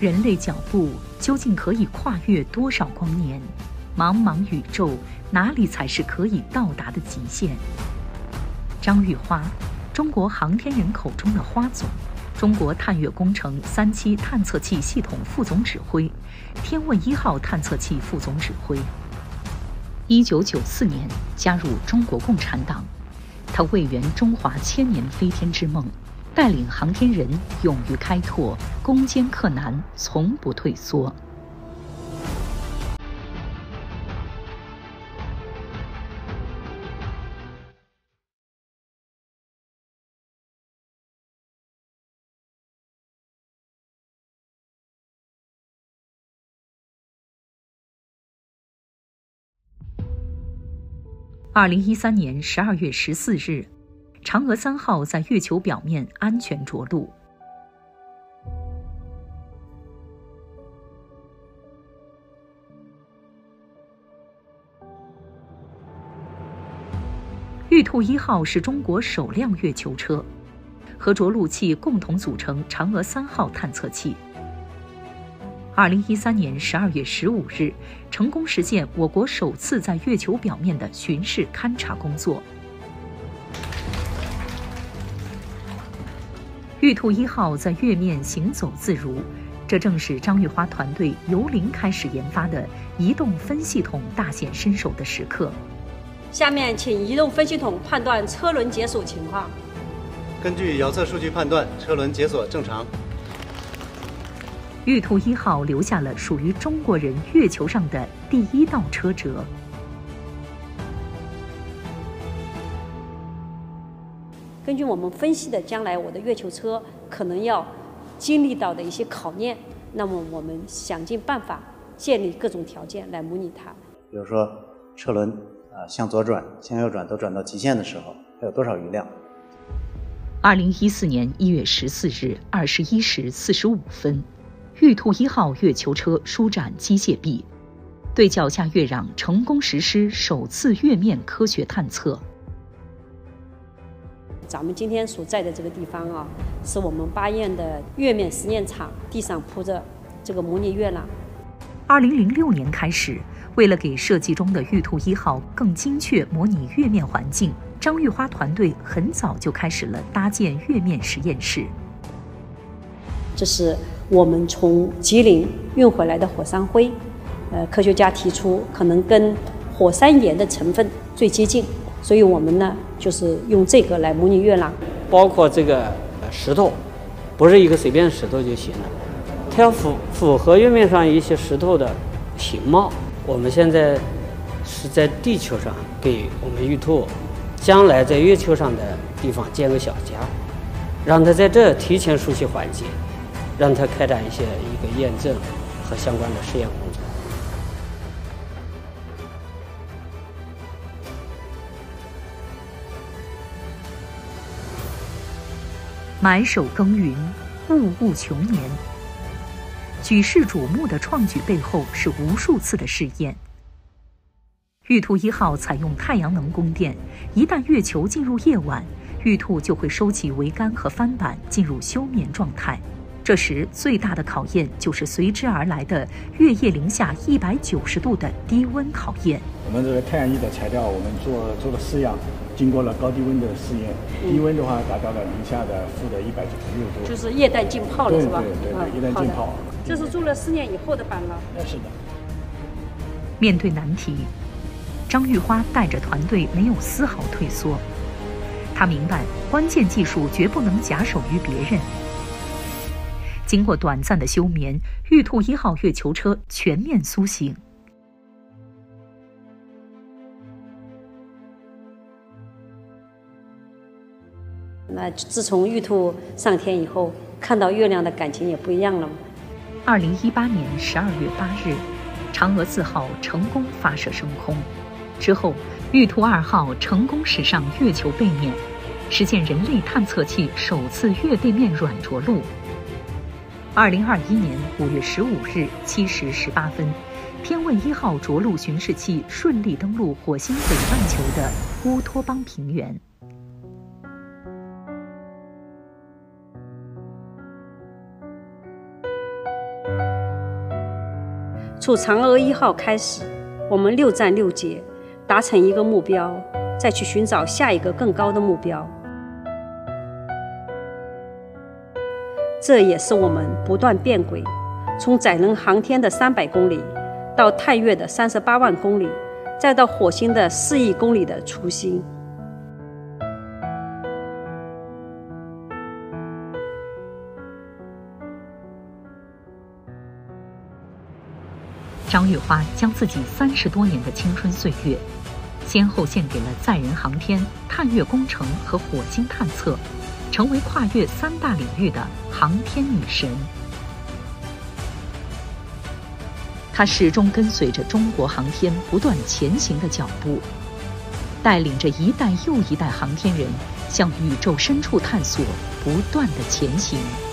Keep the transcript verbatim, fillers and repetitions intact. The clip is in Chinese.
人类脚步究竟可以跨越多少光年？茫茫宇宙，哪里才是可以到达的极限？张玉花，中国航天人口中的花总，中国探月工程三期探测器系统副总指挥，天问一号探测器副总指挥。一九九四年加入中国共产党，他为圆中华千年飞天之梦，带领航天人勇于开拓，攻坚克难，从不退缩。二零一三年十二月十四日，嫦娥三号在月球表面安全着陆。玉兔一号是中国首辆月球车，和着陆器共同组成嫦娥三号探测器。二零一三年十二月十五日，成功实现我国首次在月球表面的巡视勘察工作。玉兔一号在月面行走自如，这正是张玉花团队由零开始研发的移动分系统大显身手的时刻。 下面请移动分系统判断车轮解锁情况。 根据遥测数据判断，车轮解锁正常。 玉兔一号留下了属于中国人月球上的第一道车辙。 根据我们分析的将来我的月球车可能要经历到的一些考验，那么我们想尽办法建立各种条件来模拟它。 比如说车轮啊向左转、向右转都转到极限的时候，还有多少余量？ 二零一四年一月十四日二十一时四十五分。玉兔一号月球车舒展机械臂，对脚下月壤成功实施首次月面科学探测。 咱们今天所在的这个地方啊，是我们巴彦的月面实验场，地上铺着这个模拟月壤。 二零零六年开始，为了给设计中的玉兔一号更精确模拟月面环境，张玉花团队很早就开始了搭建月面实验室。 这是我们从吉林运回来的火山灰，呃，科学家提出可能跟火山岩的成分最接近，所以我们呢就是用这个来模拟月壤。 包括这个石头，不是一个随便石头就行了，它要符符合月面上一些石头的形貌。我们现在是在地球上给我们玉兔将来在月球上的地方建个小家，让它在这提前熟悉环境，让它开展一些一个验证和相关的试验工作。 埋首耕耘，物物穷年。举世瞩目的创举背后是无数次的试验。玉兔一号采用太阳能供电，一旦月球进入夜晚，玉兔就会收起桅杆和帆板，进入休眠状态。这时最大的考验就是随之而来的月夜零下一百九十度的低温考验。 我们这个太阳翼的材料，我们做做了试样，经过了高低温的试验，低温的话达到了零下的负的一百九十六度， 就是液氮浸泡了，是吧？ 对对对，液氮浸泡。 这是做了四年以后的版了。 是的。 面对难题，张玉花带着团队没有丝毫退缩。他明白，关键技术绝不能假手于别人。经过短暂的休眠，玉兔一号月球车全面苏醒。 那自从玉兔上天以后，看到月亮的感情也不一样了嘛。 二零一八年十二月八日，嫦娥四号成功发射升空。之后，玉兔二号成功驶上月球背面，实现人类探测器首次月背面软着陆。二零二一年五月十五日七时十八分，天问一号着陆巡视器顺利登陆火星北半球的乌托邦平原。 从嫦娥一号开始，我们六战六捷，达成一个目标，再去寻找下一个更高的目标。这也是我们不断变轨，从载人航天的三百公里，到探月的三十八万公里，再到火星的四亿公里的雏心。 张玉华将自己三十多年的青春岁月，先后献给了载人航天、探月工程和火星探测，成为跨越三大领域的航天女神。她始终跟随着中国航天不断前行的脚步，带领着一代又一代航天人向宇宙深处探索，不断的前行。